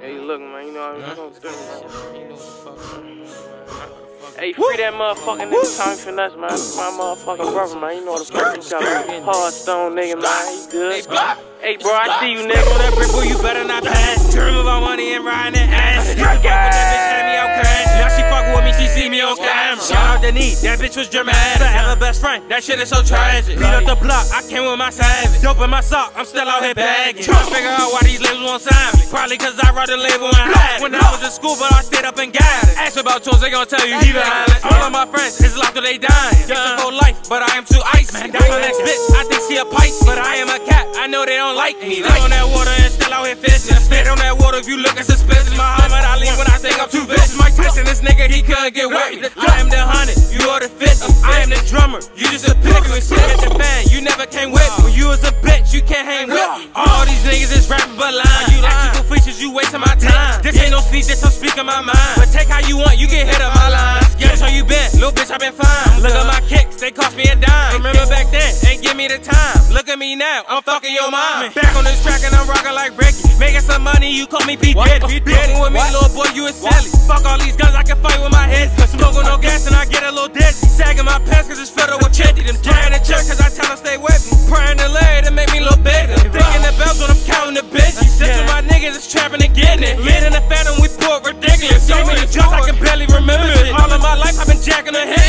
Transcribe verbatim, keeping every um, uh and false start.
Hey, look, man, you know what I'm gonna do, man. Hey, free that motherfucking nigga Tommy Finesse, man. That's my motherfucking brother, man. You know the fuck you got. Hardstone nigga, man. He good. Hey, bro, I see you, nigga. That brick, boy, you better not pass. Dream about money and riding that ass. She fuck with that bitch, had me out crash. Now she fuck with me, she see me on camera. Shout out Denise, that bitch was dramatic. I have a best friend, that shit is so tragic. Beat up the block, I came with my savage. Dope in my sock, I'm still out here bagging. Tryna figure out why these labels won't sign me. Probably cause I wrote the label and hide. When I was in school, but I stayed up and got it. Ask about tools, they gon' tell you he violent. All of my friends is locked till they dying. It's a whole life, but I am too icy. That's my next bitch, I think she a Pisces. But I am a cat, I know they don't like me. Stay on that water and still out here fishing. Stay on that water if you looking suspicious. Muhammad Ali when I think I'm too vicious. Mike Tyson, this nigga, he couldn't get wet. I am the hundred, you are the fifty. I am the drummer, you just a pick. You ain't shit at the band, you never came with me. When you was a bitch, you can't hang with me. All these niggas is rapping but lying. You like features, you wasting my time. This ain't no speech, this I'm speaking my mind. But take how you want, you get hit up my line. Yeah, that's how you been, little bitch, I been fine. Look at my kicks, they cost me a dime. Remember back then, ain't give me the time. Look at me now, I'm fucking your mom. Back on this track and I'm rocking like Ricky. Making some money, you call me P. Diddy. Fucking with me, little boy, you is silly. Fuck all these guns, I can fight with my head. Smoking no gas and I get a little dizzy. Sagging my pants cause it's filled with fifty. Them trying to check cause I tell them stay with me. Praying to lay to make me look bigger. Thinking the bells when I'm counting the bitches. Six of my niggas is trapping and getting it. Lit in the phantom, we pour ridiculous. So many jokes I can barely remember it. All of my life I've been jacking the head.